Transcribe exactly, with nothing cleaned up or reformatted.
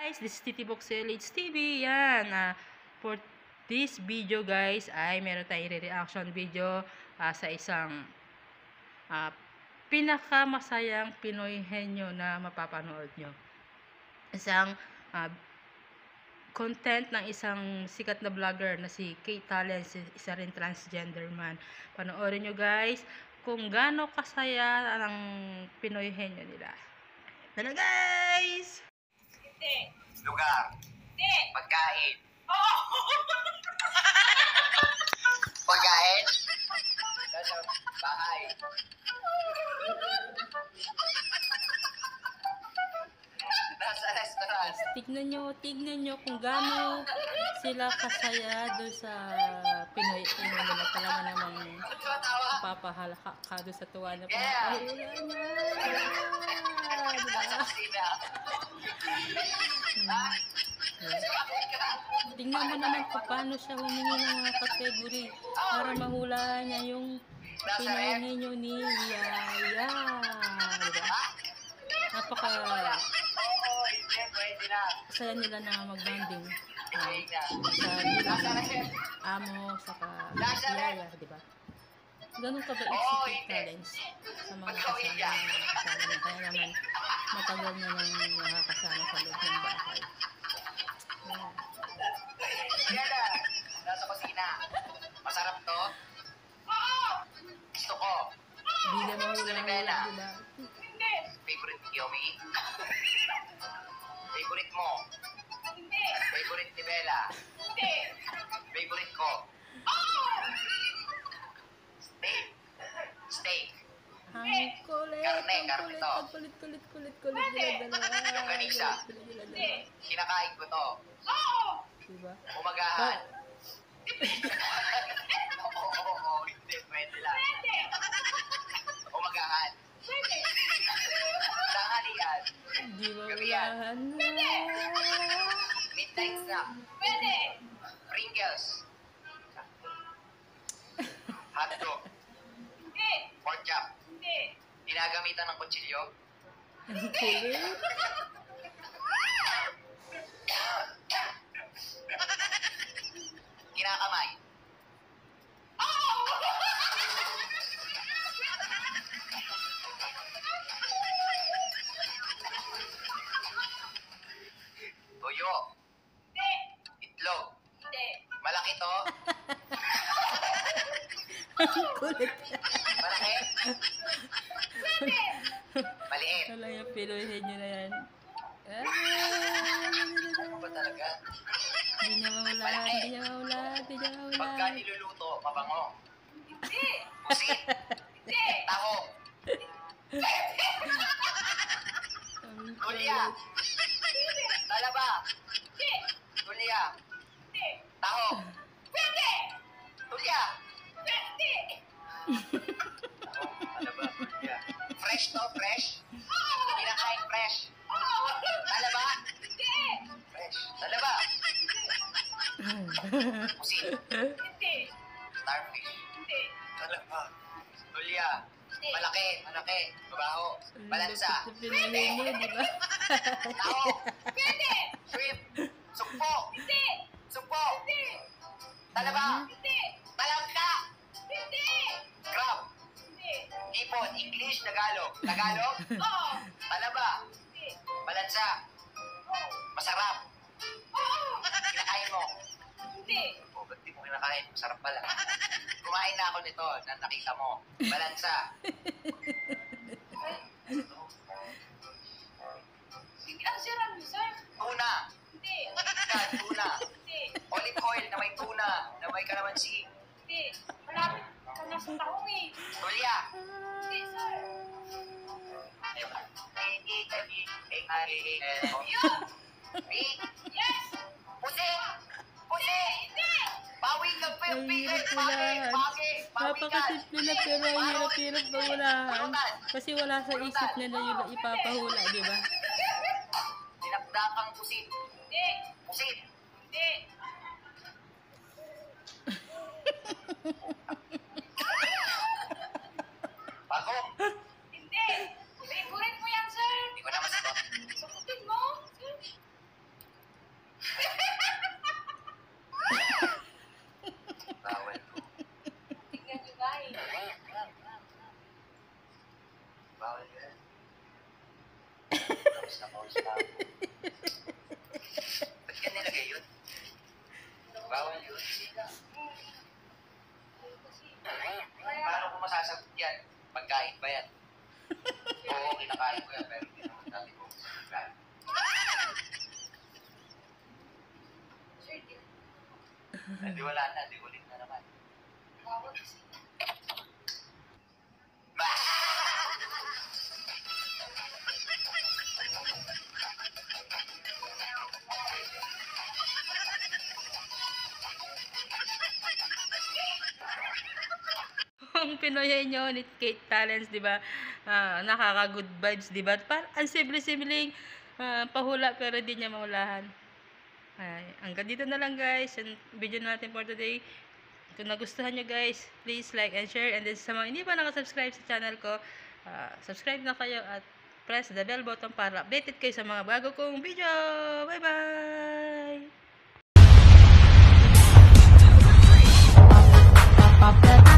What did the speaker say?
Guys, this is Titi Boxelage T V. Yan. Uh, for this video guys, ay meron tayong re-reaction video uh, sa isang uh, pinakamasayang Pinoy henyo na mapapanood nyo. Isang uh, content ng isang sikat na vlogger na si Kate Talents, isa rin transgender man. Panoorin nyo guys kung gaano kasaya ang Pinoy henyo nila. Tara guys! Lugar. Hindi. Pagkain. Oo. Pagkain. Nasa bahay. Nasa restaurant. Tignan nyo, tignan nyo kung gaano sila kasaya doon sa Pinoy henyo nila. Talaga namang papahalaka ka doon sa tuwa na Yeah. pinapahulan niya. Nasa kusina. Tingnan mo naman kung paano siya humingi ng mga category para mahula niya yung Pinoy henyo ni Yaya. Diba? Napaka Oo, hindi. Pwede na. saya nila na mag-bonding uh, Pwede na. sa Nasa bilang restaurant. amo saka Yaya, diba? Ganun ka ba Oo, i-Kate hindi. Talents sa mga kasama niya? Kasama niya. Kaya naman matagal na nang nakakasama sa loob ng bahay. Yeah. Yan na. Nasa kusina. Masarap to. Gusto ko. Hindi na mahula, diba? Hindi. Favorite ni Yomi? Favorite mo? Hindi. Favorite ni Bella? Hindi. Favorite ko? Steak. Steak. Ang kulit, Karne, ang karne kulit, to. ang kulit, kulit, kulit, kulit nila dalawa. Longganisa. Kulit nila Hindi. dalawa. Kinakain ko to. Oo. Diba? Umagahan. Oo, oo, oo. Hindi, pwede lang. Pwede. Umagahan. Pwede. Tanghalian. Di ba Gabihan. ulahan? Midnight snack. Pwede. Pringles. Hotdog. Hindi. Pork chop. Hindi. Ginagamitan ng kutsilyo. Ang kulit. Kinakamay. Tuyo. Hindi. Itlog. Hindi. Malaki to. Ang kulit. Malaki. Pwede. Maliit. Wala yung Pinoy henyo na yan. Ah, Ano ba talaga? Hindi niya mahulaan, hindi niya mahulaan, hindi niya Pagka mahulaan. niluluto, mabango. Hindi. Pusit. Hindi. Taho. Ang Tulya. Pwede. Talaba. Hindi. Tulya. Hindi. Taho. Pwede. Tulya. Pwede. Taho. Talaba. Tulya. Fresh to, fresh. Kinakain fresh. Oo. Talaba. Hindi. Fresh. Talaba. Pusit. Hindi. Starfish. Hindi. Talaba. Tulya. Hindi. Malaki. Malaki. Babaho. Balansa. Pinoy henyo, di ba? Taho. Pwede. Shrimp. Sugpo. Hindi. Sugpo. Hindi. Talaba. Hindi. Talangka. Hindi. Crab. Hindi. Ipon. English. Tagalog. Tagalog. Oo. Talaba. Hindi. Balansa. Masarap. Oo. Kinakain mo. Hindi. O, ba't di mo kinakain? Masarap pala. Kumain na ako nito na nakita mo. Balansa. Sige, ang sarap niyo, sir. Tuna. Hindi. Yan, tuna. Hindi. Olive oil na may tuna. Na may kalamansi. Hindi. Malapit ka na sa tahong eh. Tulya. Hindi, sir. Yun. Big. Yes. Pusi. Pusi. Hindi. Bawi ka pa yung Ang bigay. hirap Pagi. unahan. Pagi. Bawi ka. Napakasimple na pero ang hirap-hirap pangunahan. Kasi wala sa isip nila yung ipapahula, di ba? Dinakdakang pusit. Hindi. Pusit. Hindi. Bagong. Hindi. Favorite mo yan, sir. Hindi ko na masagot. Sagutin mo. Sir. Hindi wala na, di ulit na naman. Bawal kasi. Ang Pinoy nyo ni Kate Talents, di ba? Ah, nakaka-good vibes, di ba? Par ang simple-simpleng ah, pahula pero di niya mahulahan. Ay, hanggang dito na lang guys ang video natin for today. Kung nagustuhan nyo guys, please like and share. And then sa mga hindi pa nakasubscribe sa channel ko, ah, subscribe na kayo at press the bell button para updated kayo sa mga bago kong video. Bye-bye!